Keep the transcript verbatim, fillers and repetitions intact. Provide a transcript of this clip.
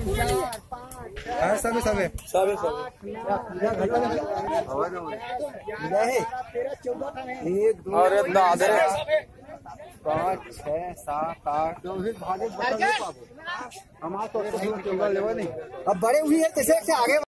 सबे सबे सबे सबे एक दो अरे दादे पाँच छह सात आठ हमारे तो चौदह लेवा नहीं अब बड़े हुई है कैसे आगे